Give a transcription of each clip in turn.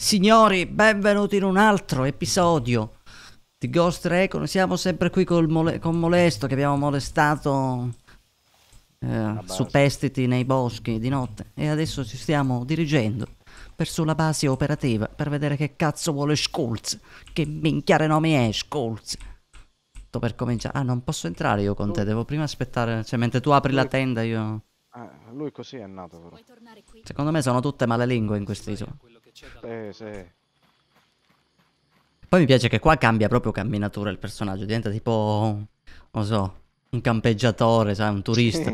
Signori, benvenuti in un altro episodio di Ghost Recon. Siamo sempre qui con Molesto, che abbiamo molestato superstiti nei boschi di notte. E adesso ci stiamo dirigendo verso la base operativa per vedere che cazzo vuole Schultz. Che minchiare nome è Schultz? Sto per cominciare. Ah, non posso entrare io con te, devo prima aspettare. Cioè, mentre tu apri la tenda io... Lui così è nato però. Secondo me sono tutte malelingue in quest'isola. Sì. Poi mi piace che qua cambia proprio camminatura il personaggio, diventa tipo, non so, un campeggiatore, sai, un turista.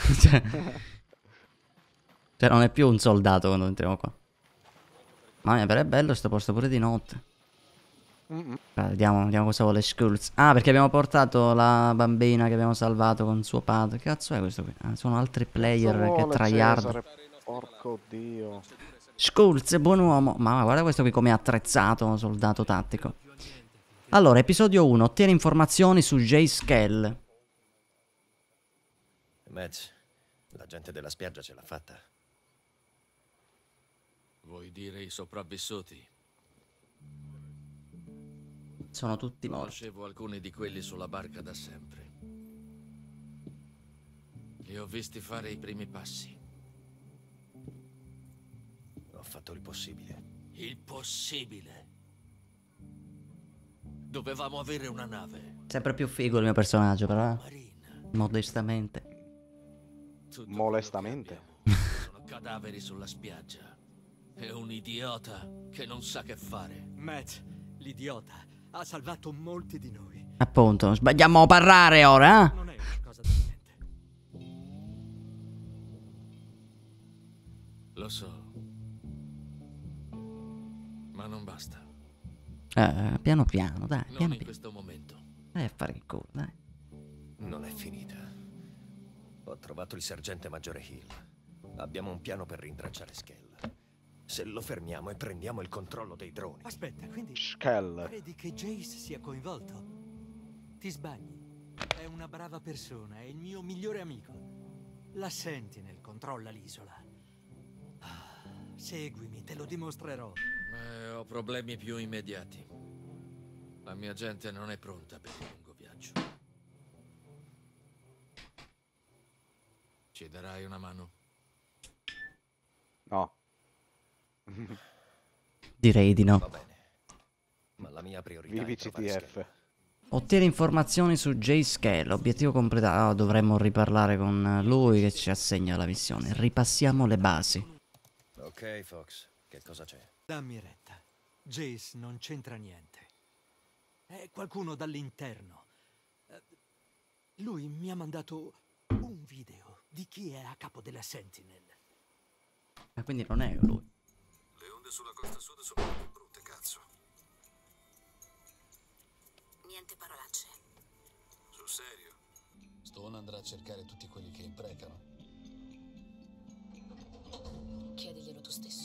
cioè non è più un soldato quando entriamo qua. Ma però è bello sto posto pure di notte. Vediamo cosa vuole Schultz. Ah, perché abbiamo portato la bambina che abbiamo salvato con suo padre. Che cazzo è questo qui? Ah, sono altri player che tryhard. Porco dio. Schultz, buon uomo. Ma guarda questo qui come è attrezzato, soldato tattico. Allora, episodio 1. Ottieni informazioni su Jay Skell. Matt, la gente della spiaggia ce l'ha fatta. Vuoi dire i sopravvissuti? Sono tutti morti. Conoscevo alcuni di quelli sulla barca da sempre. Li ho visti fare i primi passi. Ho fatto il possibile. Il possibile. Dovevamo avere una nave. Sempre più figo il mio personaggio, però. Marina. Modestamente. Tutto Molestamente. sono cadaveri sulla spiaggia. È un idiota che non sa che fare. Matt, l'idiota, ha salvato molti di noi. Appunto, sbagliamo a parlare ora, eh? Non è una cosa da niente. Lo so. Ma non basta. Piano piano, dai, Non piano in piano. questo momento. Dai a fare il culo, dai. Non è finita. Ho trovato il sergente maggiore Hill. Abbiamo un piano per rintracciare Skell. Se lo fermiamo e prendiamo il controllo dei droni. Aspetta, quindi Skell. credi che Jace sia coinvolto? Ti sbagli. È una brava persona, è il mio migliore amico. La Sentinel controlla l'isola. Seguimi, te lo dimostrerò. Ho problemi più immediati. La mia gente non è pronta per il lungo viaggio. Ci darai una mano? No. Direi di Va no. bene. Ma la mia priorità Vivi è trovare CTF. Skell. Ottieni informazioni su Jay Skell. Obiettivo completato. Dovremmo riparlare con lui che ci assegna la missione. Ripassiamo le basi. Ok, Fox. Che cosa c'è? Dammi retta. Jace non c'entra niente. È qualcuno dall'interno. Lui mi ha mandato un video di chi è a capo della Sentinel. Ma quindi non è lui. Le onde sulla costa sud sono più brutte, cazzo. Niente parolacce. Sul serio? Stone andrà a cercare tutti quelli che imprecano. Chiediglielo tu stesso.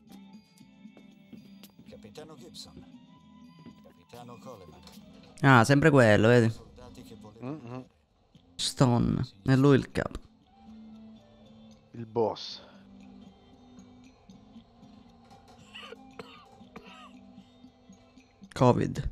Capitano Gibson. Capitano Coleman. Ah, sempre quello, vedi? Soldati che volevano Stone. È lui il capo. Il boss. Covid.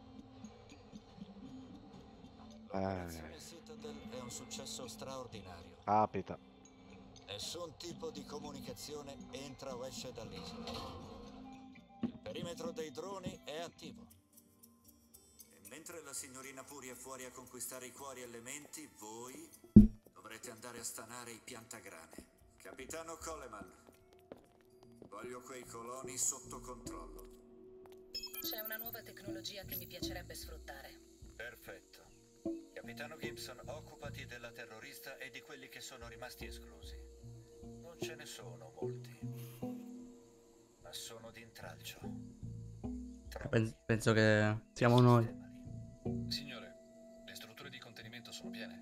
L'operazione Citadel è un successo straordinario. Capita. Nessun tipo di comunicazione entra o esce dall'isola. Il perimetro dei droni è attivo. E mentre la signorina Puri è fuori a conquistare i cuori e le menti, voi dovrete andare a stanare i piantagrane. Capitano Coleman, voglio quei coloni sotto controllo. C'è una nuova tecnologia che mi piacerebbe sfruttare. Perfetto. Capitano Gibson, occupati della terrorista e di quelli che sono rimasti esclusi. Non ce ne sono molti, ma sono di intralcio. Penso che siamo noi. Signore, le strutture di contenimento sono piene.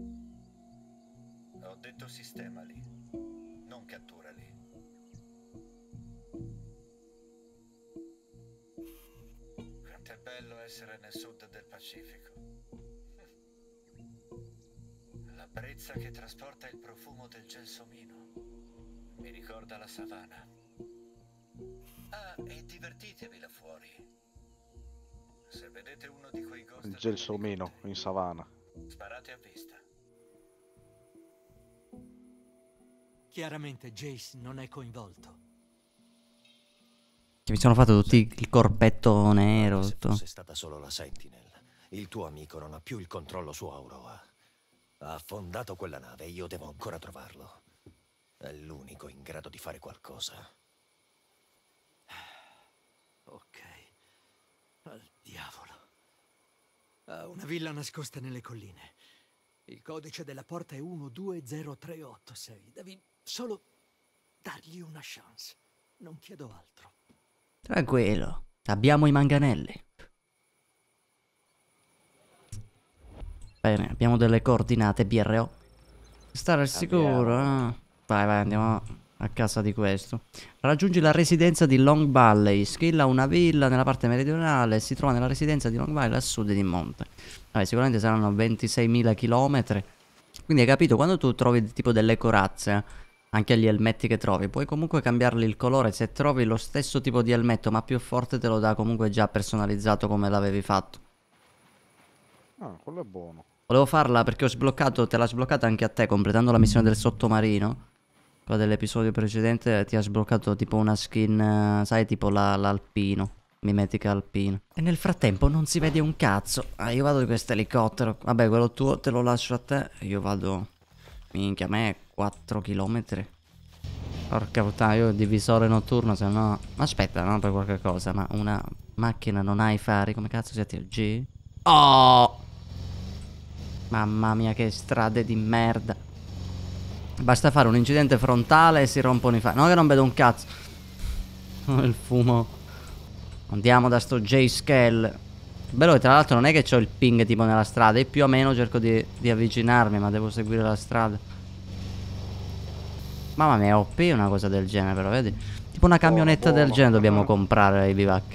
Ho detto sistemali, non catturali. Quanto è bello essere nel sud del Pacifico. La brezza che trasporta il profumo del gelsomino mi ricorda la savana. Ah, e e divertitevi là fuori. Se vedete uno di quei ghost Il gelsomino in savana. sparate a vista. Chiaramente Jace non è coinvolto. Che mi sono fatto tutti il corpetto nero. Se Tutto. fosse stata solo la Sentinel, il tuo amico non ha più il controllo su Aurora. Ha affondato quella nave e io devo ancora trovarlo. È l'unico in grado di fare qualcosa. Ok. Al diavolo. Ha una villa nascosta nelle colline. Il codice della porta è 120386. Devi solo dargli una chance. Non chiedo altro. Tranquillo, abbiamo i manganelli. Bene, abbiamo delle coordinate BRO. Stare al sicuro. Vai, vai, andiamo a casa di questo. Raggiungi la residenza di Long Valley. Skill ha una villa nella parte meridionale. Si trova nella residenza di Long Valley a sud di monte. Vabbè, sicuramente saranno 26.000 chilometri. Quindi hai capito, quando tu trovi tipo delle corazze, anche gli elmetti che trovi, puoi comunque cambiarli il colore. Se trovi lo stesso tipo di elmetto ma più forte, te lo dà comunque già personalizzato come l'avevi fatto. Ah, quello è buono. Volevo farla perché ho sbloccato, te l'ha sbloccata anche a te completando la missione del sottomarino. Quella dell'episodio precedente ti ha sbloccato tipo una skin, sai, tipo l'alpino, mimetica alpino. E nel frattempo non si vede un cazzo. Ah, io vado di questo elicottero. Vabbè, quello tuo te lo lascio a te. Io vado, minchia, a me 4 chilometri. Porca puttana, io ho il divisore notturno, se no... Ma aspetta, no, per qualche cosa, ma una macchina non ha i fari, come cazzo si attiva? G? Oh! Mamma mia, che strade di merda. Basta fare un incidente frontale e si rompono i fari. No, che non vedo un cazzo. Il fumo. Andiamo da sto J-Scale. Bello che tra l'altro non è che ho il ping tipo nella strada. Io più o meno cerco di avvicinarmi, ma devo seguire la strada. Mamma mia, OP una cosa del genere, però vedi. Tipo una camionetta del genere dobbiamo comprare ai bivacchi.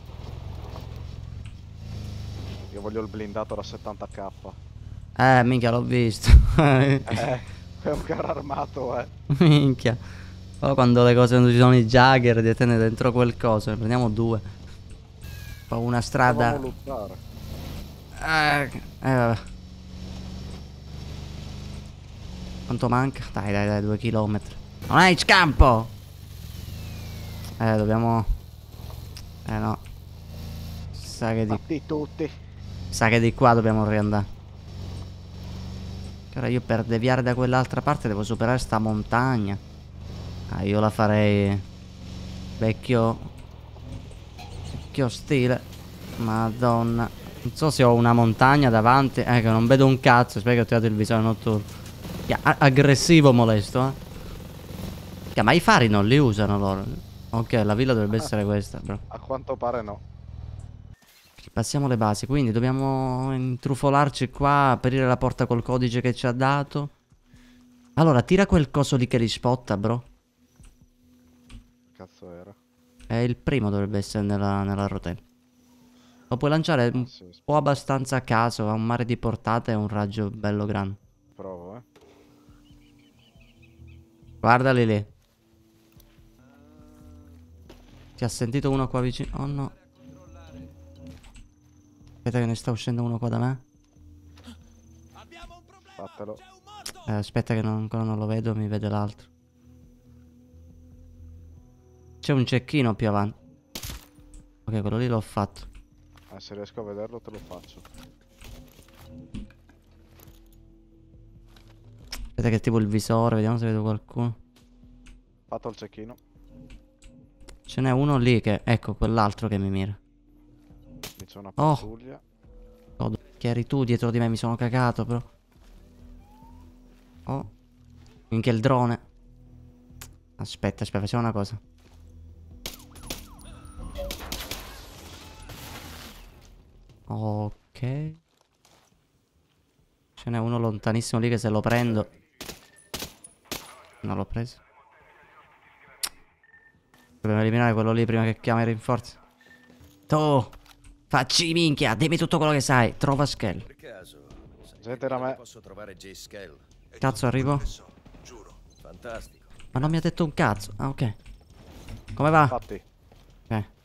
Io voglio il blindato da 70k. Minchia, l'ho visto. È un carro armato, Minchia. Poi quando le cose non ci sono i Jagger, di tenere dentro quel coso. Ne prendiamo due. Poi una strada. Dobbiamo lottare. Vabbè. Quanto manca? Dai, 2 chilometri. Non hai scampo! Dobbiamo... no. Sa che Fatti tutti. Sa che di qua dobbiamo riandare. Ora io per deviare da quell'altra parte devo superare sta montagna. Ah, io la farei vecchio stile. Madonna. Non so se ho una montagna davanti. Che non vedo un cazzo. Aspetta che ho tirato il visore notturno. Aggressivo, molesto, ma i fari non li usano loro. Ok, la villa dovrebbe essere questa, bro. A quanto pare no. Passiamo le basi, quindi dobbiamo intrufolarci qua, aprire la porta col codice che ci ha dato. Allora, tira quel coso lì che rispotta, bro. Cazzo era? Il primo dovrebbe essere nella rotella. Lo puoi lanciare un po' abbastanza a caso, ha un mare di portata e un raggio bello grande. Provo, Guardali lì. Ti ha sentito uno qua vicino? Oh no. Aspetta che ne sta uscendo uno qua da me. Fatelo. Aspetta che ancora non lo vedo, mi vede l'altro. C'è un cecchino più avanti. Ok, quello lì l'ho fatto. Se riesco a vederlo te lo faccio. Aspetta che attivo il visore, vediamo se vedo qualcuno. Fatto il cecchino. Ce n'è uno lì che... Ecco, quell'altro che mi mira. Lì c'è una pattuglia. Oh, che eri tu dietro di me, mi sono cagato, però. Oh. Minchia il drone. Aspetta, facciamo una cosa. Ok. Ce n'è uno lontanissimo lì che se lo prendo. Non l'ho preso. Dobbiamo eliminare quello lì prima che chiami i rinforzi. Tu, facci minchia, dimmi tutto quello che sai. Trova Skell. Per caso, Gente da me. posso trovare J-Scale? Cazzo, arrivo. Fantastico. Ma non mi ha detto un cazzo. Ah, ok. Come va? Fatti. Ok.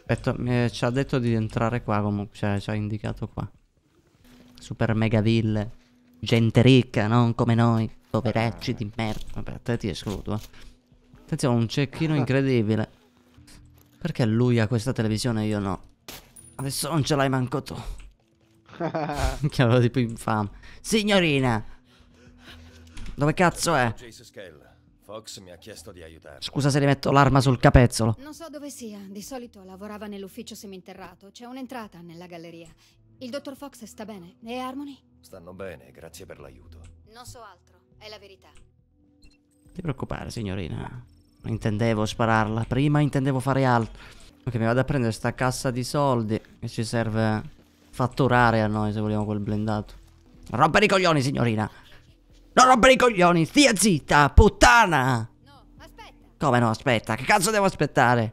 Aspetta, ci ha detto di entrare qua comunque, cioè ci ha indicato qua. Super mega ville. Gente ricca, non come noi. Poveracci di merda. Vabbè, a te ti escludo, eh. Attenzione, un cecchino incredibile. Perché lui ha questa televisione e io no? Adesso non ce l'hai manco tu. Che avevo tipo infame. Signorina! Dove cazzo è? Jace Skell. Fox mi ha chiesto di aiutarlo. Scusa se le metto l'arma sul capezzolo. Non so dove sia. Di solito lavorava nell'ufficio seminterrato. C'è un'entrata nella galleria. Il dottor Fox sta bene? E Harmony? Stanno bene, grazie per l'aiuto. Non so altro. È la verità. Non ti preoccupare, signorina. Non intendevo spararla. Prima intendevo fare altro. Ok, mi vado a prendere sta cassa di soldi che ci serve fatturare a noi se vogliamo quel blindato. Non rompere i coglioni, signorina. Non rompere i coglioni. Stia zitta, puttana. No, aspetta. Come no, aspetta. Che cazzo devo aspettare?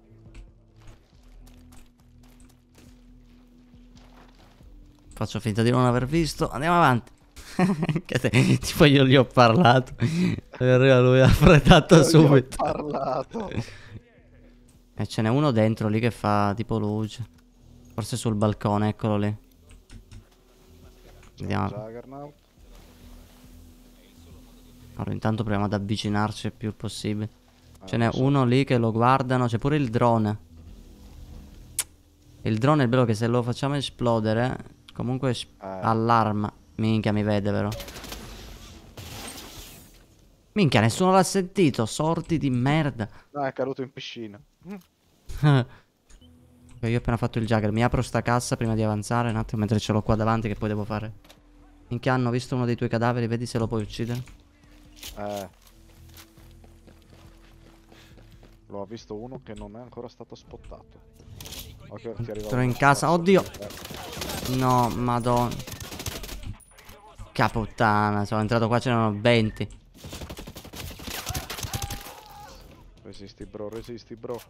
Faccio finta di non aver visto. Andiamo avanti. Tipo io gli ho parlato. E arriva lui affrettato subito. Ho parlato. E ce n'è uno dentro lì che fa tipo luce. Forse sul balcone, eccolo lì. Vediamo. Juggernaut. Allora intanto proviamo ad avvicinarci il più possibile. Ce n'è uno lì che lo guardano. C'è pure il drone. Il drone è bello che se lo facciamo esplodere comunque allarma. Minchia, mi vede, vero? Minchia, nessuno l'ha sentito. Sorti di merda. No, è caduto in piscina. Ok, io ho appena fatto il Jagger. Mi apro sta cassa prima di avanzare un attimo, mentre ce l'ho qua davanti, che poi devo fare. Minchia, hanno visto uno dei tuoi cadaveri. Vedi se lo puoi uccidere. L'ho visto uno che non è ancora stato spottato. Ok, ti arriva Sono in casa. Oddio. No, madonna. Caputtana, sono entrato qua, ce n'erano 20. Resisti bro, resisti bro.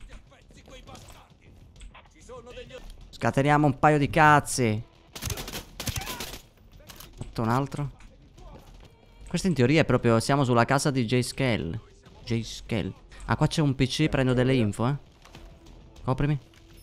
Scateniamo un paio di cazzi. Fatto un altro. Questo in teoria è proprio, siamo sulla casa di Jay Skell. Jay Skell. Ah, qua c'è un PC, prendo delle info, eh. Coprimi.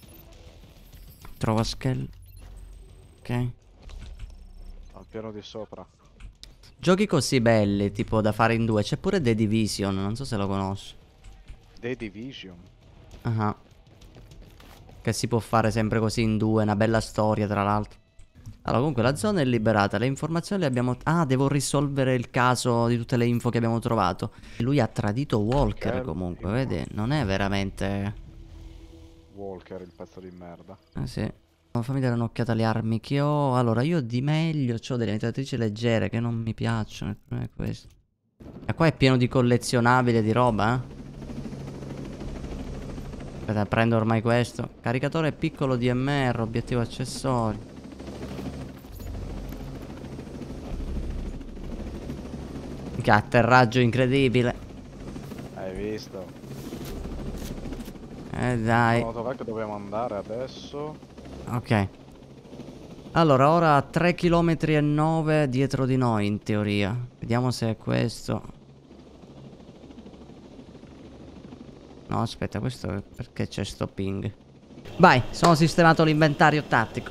Trova Skell. Ok. Al piano di sopra. Giochi così belli, tipo da fare in due. C'è pure The Division, non so se lo conosci. The Division. Ah. Che si può fare sempre così in due, una bella storia tra l'altro. Allora comunque la zona è liberata, le informazioni le abbiamo... Ah, devo risolvere il caso di tutte le info che abbiamo trovato. Lui ha tradito Walker comunque, vedi? Non è veramente... Walker, il pezzo di merda. Sì. Fammi dare un'occhiata alle armi che ho. Allora io di meglio ho delle mitragliatrici leggere che non mi piacciono. Il problema è questo. E qua è pieno di collezionabili di roba, eh. Aspetta, prendo ormai questo. Caricatore piccolo DMR, obiettivo accessorio. Che atterraggio incredibile. Hai visto? Dai. No, dov'è che dobbiamo andare adesso? Ok. Allora, ora a 3,9 km dietro di noi, in teoria. Vediamo se è questo. No, aspetta, questo è perché c'è sto ping. Vai, sono sistemato l'inventario tattico.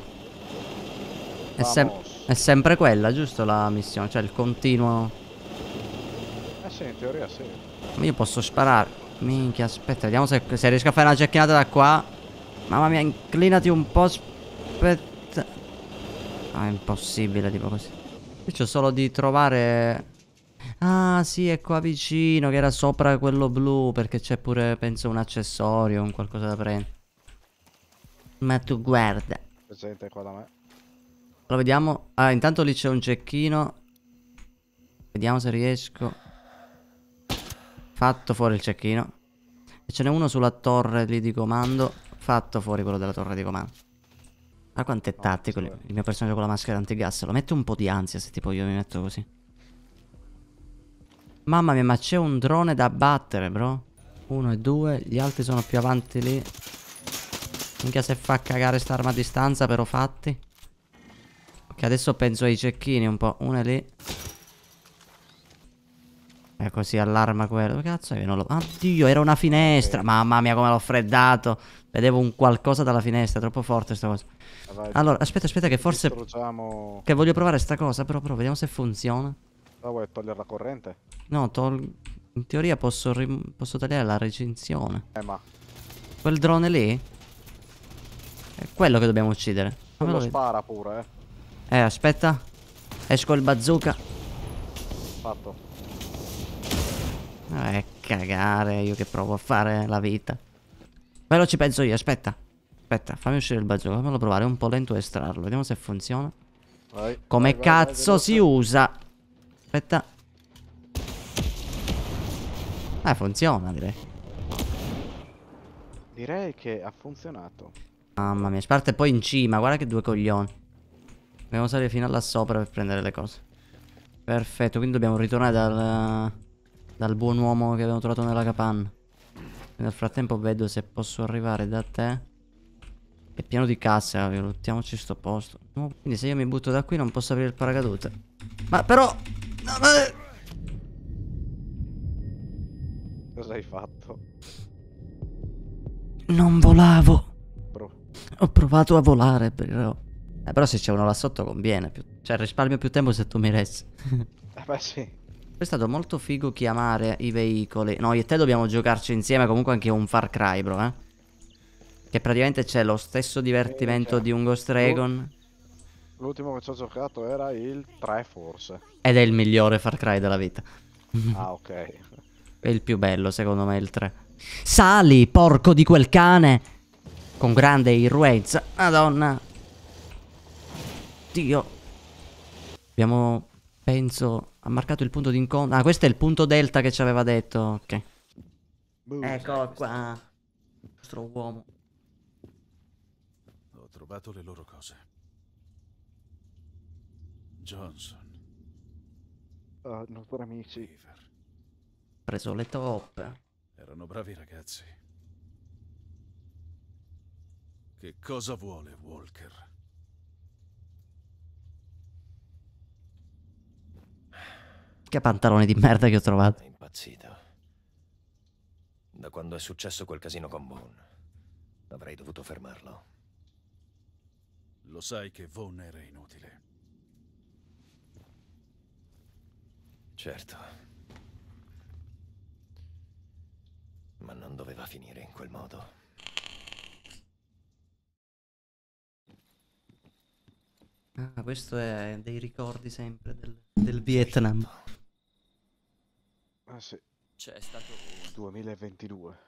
È sempre quella, giusto, la missione? Cioè il continuo... Sì, in teoria sì. Io posso sparare. Minchia, aspetta, vediamo se riesco a fare una cecchinata da qua. Mamma mia, inclinati un po'. Aspetta. Ah, è impossibile, tipo così. Io c'ho solo di trovare... Ah, sì, è qua vicino, che era sopra quello blu, perché c'è pure, penso, un accessorio, un qualcosa da prendere. Ma tu guarda. Presente qua da me. Lo vediamo. Ah, intanto lì c'è un cecchino. Vediamo se riesco. Fatto fuori il cecchino. E ce n'è uno sulla torre lì di comando. Fatto fuori quello della torre di comando. Ma quanto è tattico il mio personaggio con la maschera antigas. Lo mette un po' di ansia se tipo io mi metto così. Mamma mia, ma c'è un drone da battere, bro. 1 e 2. Gli altri sono più avanti lì. Minchia se fa cagare sta arma a distanza, però fatti. Ok, adesso penso ai cecchini un po'. Uno è lì. E così allarma quello. Cazzo è che non lo... Oddio, era una finestra. Mamma mia, come l'ho freddato. Vedevo un qualcosa dalla finestra. Troppo forte sta cosa. Vai, Allora, aspetta che forse... distruggiamo... Che voglio provare sta cosa. Però vediamo se funziona. Ah, vuoi togliere la corrente? No, in teoria posso tagliare la recinzione. Ma... Quel drone lì? È quello che dobbiamo uccidere. quello spara pure, aspetta. Esco il bazooka. Fatto. Cagare, io che provo a fare la vita. Quello ci penso io, aspetta. Aspetta, fammi uscire il bazooka, fammelo provare, è un po' lento estrarlo. Vediamo se funziona. Vai, Come vai, cazzo vai, si usa? Aspetta. Funziona, direi. Direi che ha funzionato. Mamma mia, parte poi in cima, guarda che due coglioni. Dobbiamo salire fino là sopra per prendere le cose. Perfetto, quindi dobbiamo ritornare dal buon uomo che abbiamo trovato nella capanna. Nel frattempo vedo se posso arrivare da te. È pieno di casse, lottiamoci sto posto. No, quindi se io mi butto da qui non posso aprire il paracadute. Ma però... Cosa hai fatto? Non volavo. Bro. Ho provato a volare, però se c'è uno là sotto conviene. Cioè risparmio più tempo se tu mi resti. Beh sì. È stato molto figo chiamare i veicoli. No, io e te dobbiamo giocarci insieme. Comunque anche un Far Cry, bro, Che praticamente c'è lo stesso divertimento di un Ghost Recon. L'ultimo che ci ho giocato era il 3 forse. Ed è il migliore Far Cry della vita. Ah, ok. È il più bello secondo me il 3. Sali, porco di quel cane. Con grande irruenza. Madonna. Dio. Abbiamo, penso, ha marcato il punto di incontro. Ah, questo è il punto delta che ci aveva detto. Ok. Eccolo qua. Il nostro uomo. Ho trovato le loro cose. Johnson. Nostri amici. Weaver. Preso le toppe. Erano bravi ragazzi. Che cosa vuole Walker? Che pantaloni di merda che ho trovato. È impazzito. Da quando è successo quel casino con Vaughn. Avrei dovuto fermarlo. Lo sai che Vaughn era inutile. Certo. Ma non doveva finire in quel modo. Ah, questo è dei ricordi sempre del Vietnam. Ah sì. C'è stato... 2022.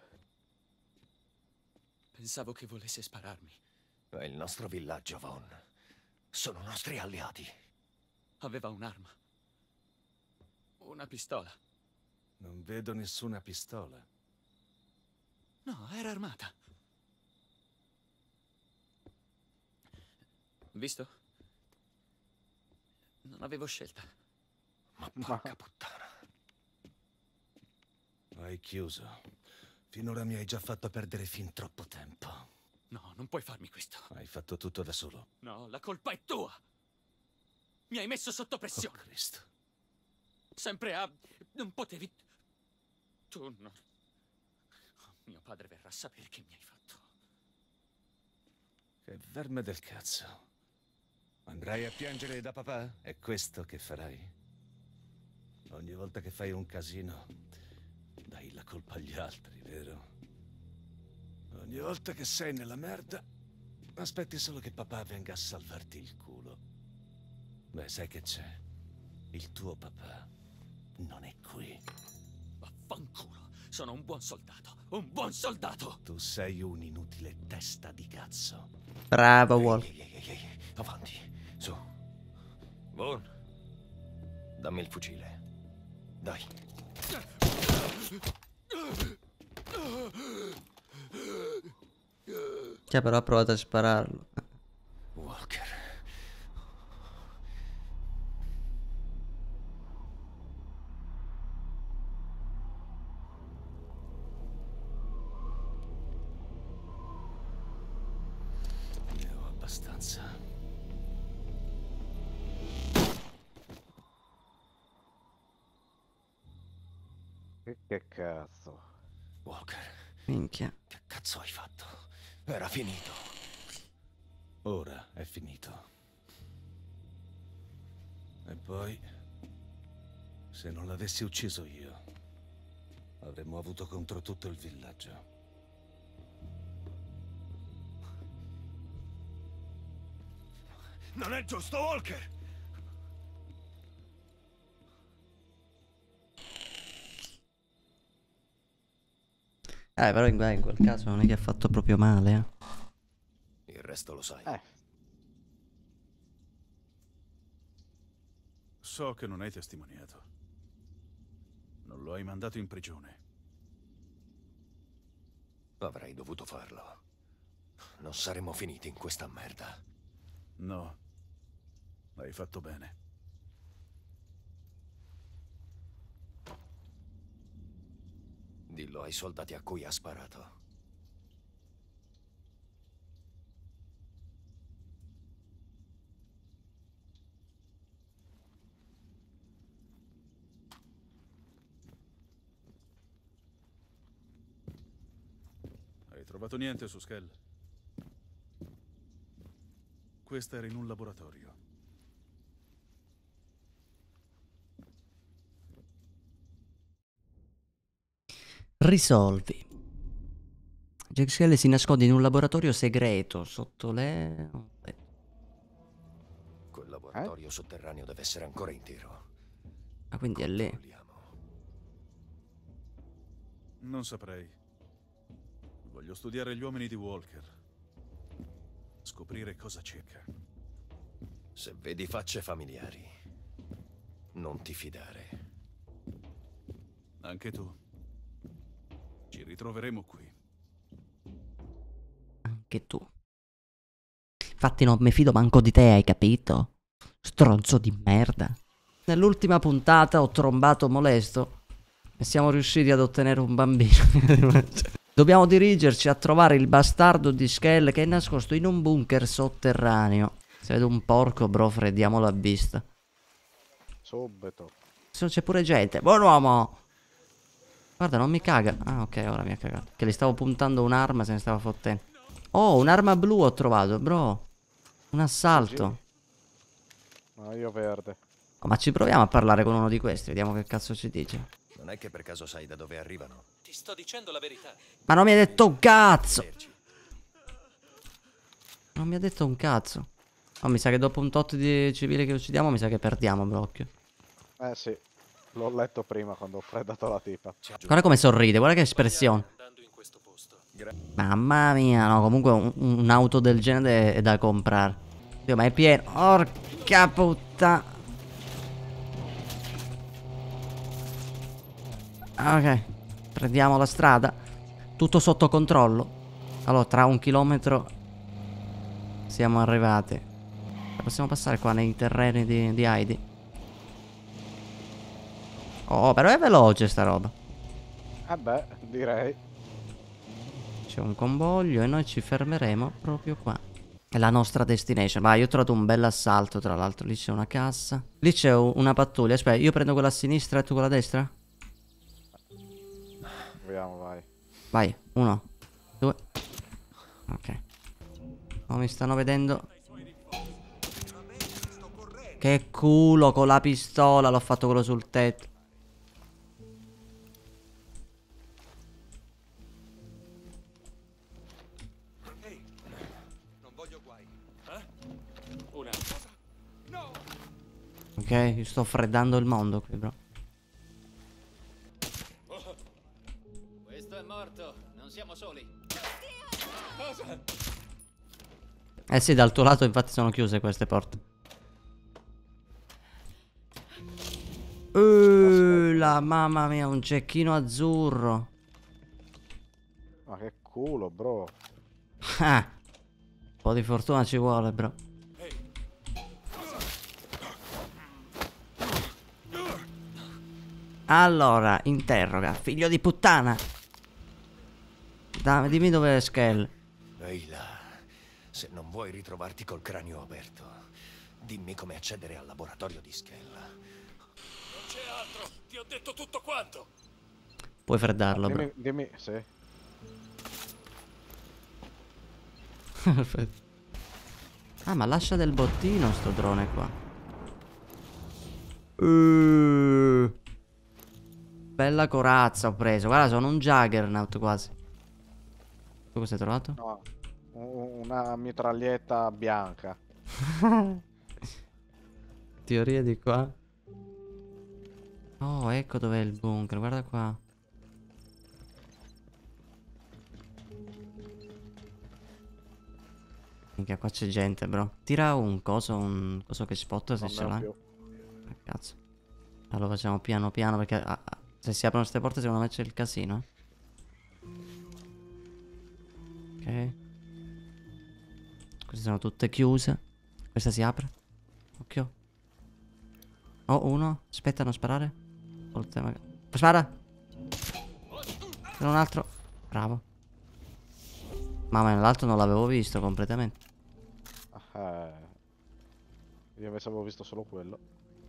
Pensavo che volesse spararmi. È il nostro villaggio, Vaughn. Sono nostri alleati. Aveva un'arma. Una pistola. Non vedo nessuna pistola. No, era armata. Visto? Non avevo scelta. Ma porca puttana. Hai chiuso. Finora mi hai già fatto perdere fin troppo tempo. No, non puoi farmi questo. Hai fatto tutto da solo. No, la colpa è tua. Mi hai messo sotto pressione. Oh, Cristo. Sempre a... Non potevi... Tu non... Mio padre verrà a sapere che mi hai fatto. Che verme del cazzo. Andrai a piangere da papà? È questo che farai? Ogni volta che fai un casino, dai la colpa agli altri, vero? Ogni volta che sei nella merda, aspetti solo che papà venga a salvarti il culo. Beh, sai che c'è? Il tuo papà non è qui. Vaffanculo. Sono un buon soldato. Un buon soldato. Tu sei un inutile testa di cazzo. Bravo, Wall. Ehi. Avanti. Su. Vaughn. Dammi il fucile. Dai. Cioè, però ha provato a spararlo. Walker. Ne ho abbastanza. Che cazzo? Walker, Minchia. che cazzo hai fatto? Era finito. Ora è finito. E poi, se non l'avessi ucciso io, avremmo avuto contro tutto il villaggio. Non è giusto, Walker! Però in quel caso non è che ha fatto proprio male, Il resto lo sai. So che non hai testimoniato. Non lo hai mandato in prigione. Avrei dovuto farlo. Non saremmo finiti in questa merda. No. Hai fatto bene. Dillo ai soldati a cui ha sparato. Hai trovato niente su Skell? Questa era in un laboratorio. Risolvi. Jack Skell si nasconde in un laboratorio segreto sotto le... Quel laboratorio sotterraneo deve essere ancora intero. Ah, quindi è lì. Non saprei. Voglio studiare gli uomini di Walker. Scoprire cosa cerca. Se vedi facce familiari, non ti fidare. Anche tu. Ci ritroveremo qui. Anche tu. Infatti non mi fido manco di te, hai capito? Stronzo di merda. Nell'ultima puntata ho trombato molesto e siamo riusciti ad ottenere un bambino. Dobbiamo dirigerci a trovare il bastardo di Skell che è nascosto in un bunker sotterraneo. Se vedo un porco, bro, freddiamolo a vista. Subito. C'è pure gente. Buon uomo! Guarda, non mi caga. Ah, ok, ora mi ha cagato. Che le stavo puntando un'arma, se ne stava fottendo. Oh, un'arma blu ho trovato, bro. Un assalto. No, io verde. Oh, ma ci proviamo a parlare con uno di questi, vediamo che cazzo ci dice. Non è che per caso sai da dove arrivano? Ti sto dicendo la verità. Ma non mi ha detto un cazzo! Non mi ha detto un cazzo. Oh, mi sa che dopo un tot di civili che uccidiamo, mi sa che perdiamo, brocchio. Sì. L'ho letto prima quando ho freddato la tipa. Guarda come sorride, guarda che espressione. Mamma mia, no, comunque un'auto del genere è da comprare. Dio, ma è pieno. Porca puttana. Ok, prendiamo la strada. Tutto sotto controllo. Allora, tra 1 chilometro siamo arrivati. Possiamo passare qua nei terreni di Heidi. Oh, però è veloce sta roba. Beh, direi. C'è un convoglio e noi ci fermeremo proprio qua. È la nostra destination. Vai, io ho trovato un bel assalto, tra l'altro. Lì c'è una cassa. Lì c'è una pattuglia. Aspetta, io prendo quella a sinistra e tu quella a destra? Proviamo, vai. Vai, 1, 2. Ok. Oh, mi stanno vedendo. Che culo, con la pistola l'ho fatto quello sul tetto. Ok, io sto freddando il mondo qui, bro. Questo è morto, non siamo soli. Cosa? Eh sì, dal tuo lato infatti sono chiuse queste porte. La mamma mia, un cecchino azzurro. Ma che culo, bro. Ah, un po' di fortuna ci vuole, bro. Allora, interroga, figlio di puttana. Dimmi dove è Skell. Ehi là, se non vuoi ritrovarti col cranio aperto, dimmi come accedere al laboratorio di Skell. Non c'è altro, ti ho detto tutto quanto. Puoi freddarlo, bro. Dimmi, sì. Perfetto. Ah, ma lascia del bottino sto drone qua. Bella corazza ho preso. Guarda, sono un Juggernaut quasi. Tu cosa hai trovato? No, una mitraglietta bianca. Teoria di qua. Oh, ecco dov'è il bunker. Guarda qua. Minchia, qua c'è gente, bro. Tira un coso che spot se Non ce ne ho l'hai. più. Cazzo. Allora facciamo piano piano perché se si aprono queste porte secondo me c'è il casino. Ok. Queste sono tutte chiuse. Questa si apre. Occhio. Oh, uno. Aspetta, non sparare. Spara. C'è un altro. Bravo. Mamma, l'altro non l'avevo visto completamente. Io invece avevo visto solo quello.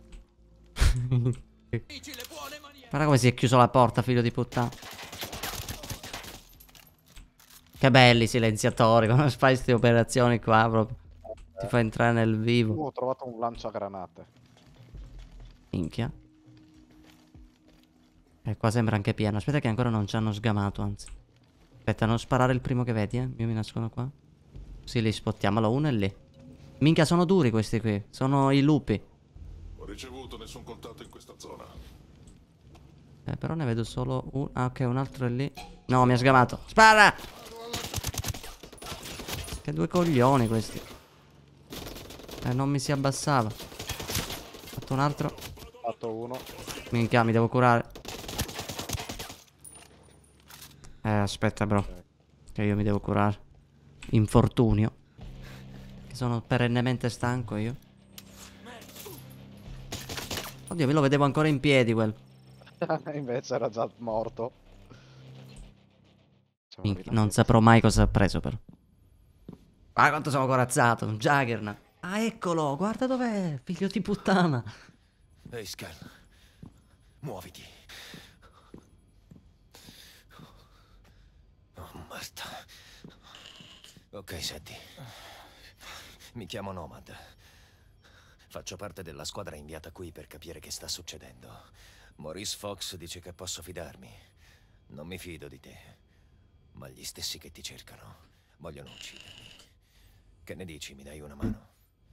Guarda come si è chiuso la porta, figlio di puttana. Che belli silenziatori. Quando fai queste operazioni qua proprio ti fa entrare nel vivo. Ho trovato un lanciagranate. Minchia. Qua sembra anche pieno. Aspetta che ancora non ci hanno sgamato, anzi. Aspetta, non sparare il primo che vedi, Io mi nascondo qua. Sì, li spottiamo. Allora, uno è lì. Minchia, sono duri questi qui. Sono i lupi. Ho ricevuto nessun contatto in questa zona. Però ne vedo solo uno. Ah, ok, un altro è lì. No, mi ha sgamato. Spara! Che due coglioni questi. Non mi si abbassava. Ho fatto un altro. Ho fatto uno. Minchia, mi devo curare. Aspetta, bro. Che io mi devo curare. Infortunio. Che sono perennemente stanco io. Oddio, me lo vedevo ancora in piedi quel. Invece era già morto. Minchia, non saprò mai cosa ha preso però. Ah, quanto sono corazzato. Un Juggernaut. Ah, eccolo. Guarda dov'è. Figlio di puttana. Ehi, Skell. Muoviti. Oh, merda. Ok, senti. Mi chiamo Nomad. Faccio parte della squadra inviata qui per capire che sta succedendo. Maurice Fox dice che posso fidarmi. Non mi fido di te. Ma gli stessi che ti cercano vogliono uccidermi. Che ne dici? Mi dai una mano?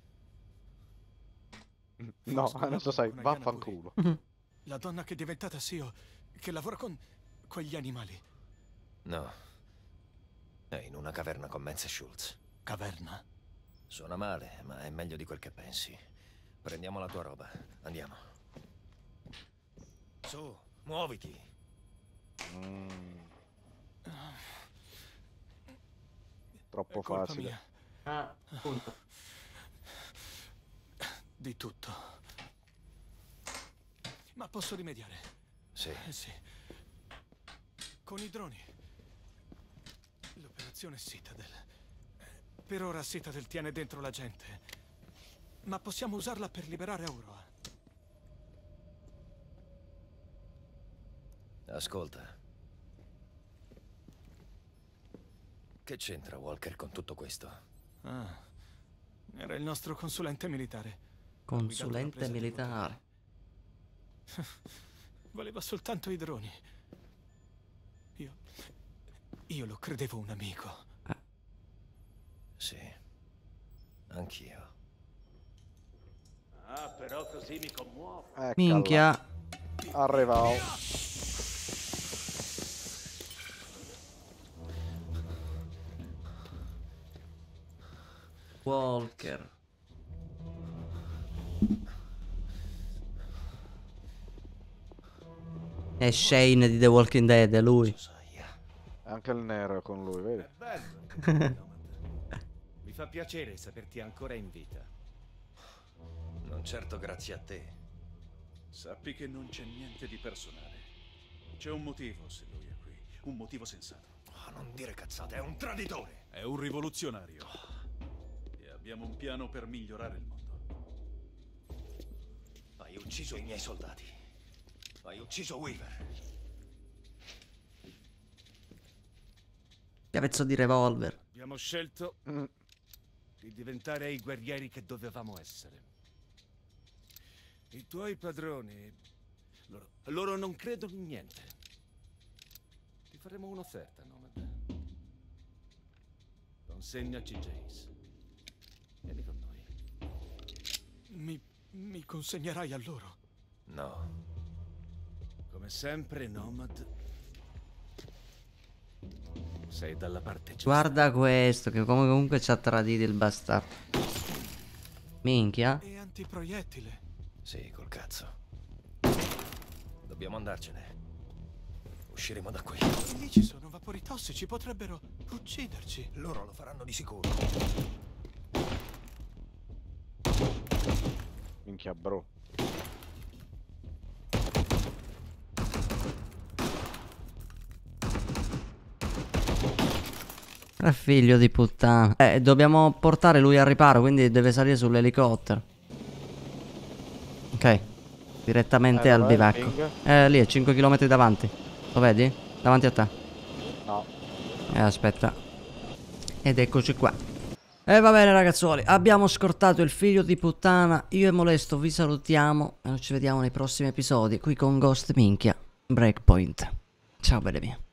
No, adesso sai, vaffanculo. La donna che è diventata CEO, che lavora con quegli animali. No. È in una caverna con Menze Schultz. Caverna? Suona male, ma è meglio di quel che pensi. Prendiamo la tua roba. Andiamo. Su, muoviti. Troppo colpa facile. mia. Ah, appunto. Di tutto. Ma posso rimediare? Sì. Sì. Con i droni. L'operazione Citadel. Per ora Citadel tiene dentro la gente. Ma possiamo usarla per liberare Aurora. Ascolta. Che c'entra Walker con tutto questo? Ah. Era il nostro consulente militare. Consulente militare. Voleva soltanto i droni. Io lo credevo un amico. Sì. Anch'io. Ah, però così mi commuovo. Minchia. Arrivavo. Walker. È Shane di The Walking Dead, è lui. Anche il nero è con lui, vedi? Mi fa piacere saperti ancora in vita. Non certo grazie a te. Sappi che non c'è niente di personale. C'è un motivo se lui è qui. Un motivo sensato. Oh, non dire cazzate, è un traditore. È un rivoluzionario. E abbiamo un piano per migliorare il mondo. Hai ucciso i miei soldati. Hai ucciso Weaver. Chiavezzo di revolver. Abbiamo scelto di diventare i guerrieri che dovevamo essere. I tuoi padroni, loro non credono in niente. Ti faremo un'offerta, Nomad. Consegnaci Jace. Vieni con noi. Mi consegnerai a loro? No. Come sempre, Nomad, sei dalla parte giusta. Guarda questo, che comunque ci ha tradito il bastardo. Minchia. E antiproiettile. Sì, col cazzo. Dobbiamo andarcene. Usciremo da qui. Lì ci sono vapori tossici, potrebbero ucciderci. Loro lo faranno di sicuro. Minchia, bro. Figlio di puttana. Dobbiamo portare lui al riparo, quindi deve salire sull'elicottero. Ok. Direttamente al bivacco. Lì è 5 km davanti. Lo vedi? Davanti a te. No. Aspetta. Ed eccoci qua. E va bene ragazzuoli, abbiamo scortato il figlio di puttana. Io e Molesto vi salutiamo e ci vediamo nei prossimi episodi qui con Ghost Minchia Breakpoint. Ciao belle mie.